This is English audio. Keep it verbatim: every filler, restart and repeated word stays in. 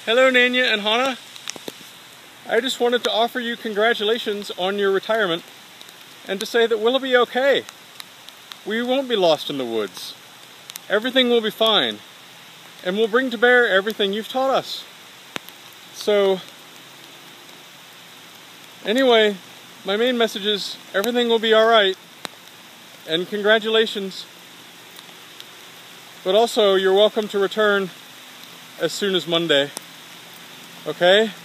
Hello Nanya and Hanna. I just wanted to offer you congratulations on your retirement and to say that we'll be okay. We won't be lost in the woods. Everything will be fine. And we'll bring to bear everything you've taught us. So, anyway, my main message is everything will be alright. And congratulations. But also, you're welcome to return as soon as Monday. Okay?